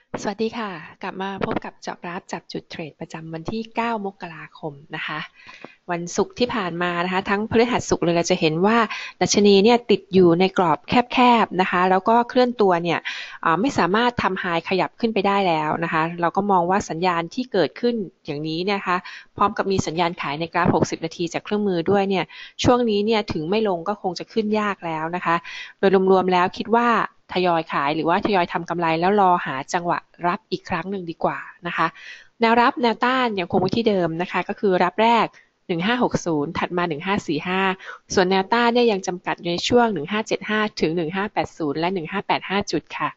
สวัสดีค่ะกลับมาพบกับเจาะกราฟจับจุดเทรดประจำวันที่9มกราคมนะคะวันศุกร์ที่ผ่านมานะคะทั้งพฤหัสศุกร์เลยเราจะเห็นว่าดัชนีเนี่ยติดอยู่ในกรอบแคบๆนะคะแล้วก็เคลื่อนตัวเนี่ยไม่สามารถทำไฮขยับขึ้นไปได้แล้วนะคะเราก็มองว่าสัญญาณที่เกิดขึ้นอย่างนี้นะคะพร้อมกับมีสัญญาณขายในกราฟ60นาทีจากเครื่องมือด้วยเนี่ยช่วงนี้เนี่ยถึงไม่ลงก็คงจะขึ้นยากแล้วนะคะโดยรวมๆแล้วคิดว่าทยอยขายหรือว่าทยอยทำกำไรแล้วรอหาจังหวะรับอีกครั้งหนึ่งดีกว่านะคะแนวรับแนวต้านยังคงไว้ที่เดิมนะคะก็คือรับแรก1560ถัดมา1545ส่วนแนวต้านเนี่ยยังจำกัดอยู่ในช่วง1575ถึง1580และ1585จุดค่ะ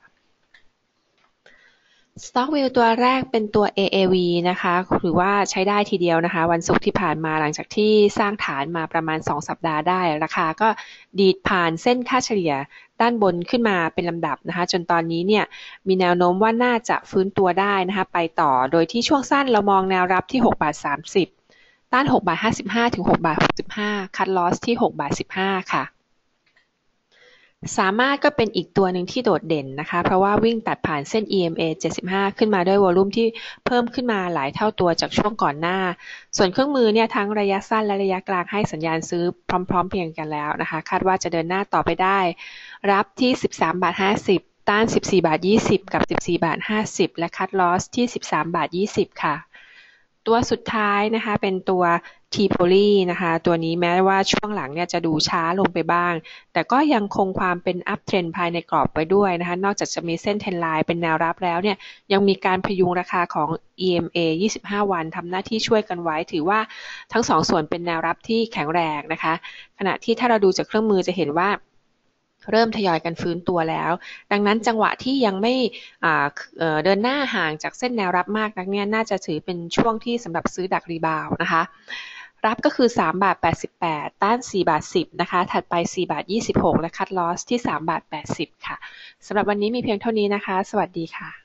Stock View ตัวแรกเป็นตัว AAV นะคะถือว่าใช้ได้ทีเดียวนะคะวันศุกร์ที่ผ่านมาหลังจากที่สร้างฐานมาประมาณ2สัปดาห์ได้ราคาก็ดีดผ่านเส้นค่าเฉลี่ยด้านบนขึ้นมาเป็นลำดับนะคะจนตอนนี้เนี่ยมีแนวโน้มว่าน่าจะฟื้นตัวได้นะคะไปต่อโดยที่ช่วงสั้นเรามองแนวรับที่6.30 บาทต้าน6.55 บาทถึง6.65 บาทคัทลอสที่6.15 บาทค่ะสามารถก็เป็นอีกตัวหนึ่งที่โดดเด่นนะคะเพราะว่าวิ่งตัดผ่านเส้น EMA 75ขึ้นมาด้วยวอลุ่มที่เพิ่มขึ้นมาหลายเท่าตัวจากช่วงก่อนหน้าส่วนเครื่องมือเนี่ยทั้งระยะสั้นและระยะกลางให้สัญญาณซื้อพร้อมๆเพียงกันแล้วนะคะคาดว่าจะเดินหน้าต่อไปได้รับที่13.50 บาทต้าน14.20 บาทกับ14.50 บาทและคัทลอสที่13.20 บาทค่ะตัวสุดท้ายนะคะเป็นตัวทีโพลีนะคะตัวนี้แม้ว่าช่วงหลังเนี่ยจะดูช้าลงไปบ้างแต่ก็ยังคงความเป็นอัพเทรนภายในกรอบไว้ด้วยนะคะนอกจากจะมีเส้นเทรนไลน์เป็นแนวรับแล้วเนี่ยยังมีการพยุงราคาของ EMA 25 วันทำหน้าที่ช่วยกันไว้ถือว่าทั้งสองส่วนเป็นแนวรับที่แข็งแรงนะคะขณะที่ถ้าเราดูจากเครื่องมือจะเห็นว่าเริ่มทยอยกันฟื้นตัวแล้วดังนั้นจังหวะที่ยังไม่เดินหน้าห่างจากเส้นแนวรับมากนักเนี่ยน่าจะถือเป็นช่วงที่สำหรับซื้อดักรีบาวนะคะรับก็คือ3.88 บาทต้าน4.10 บาทนะคะถัดไป4.26 บาทและคัทลอสที่3.80 บาทค่ะสำหรับวันนี้มีเพียงเท่านี้นะคะสวัสดีค่ะ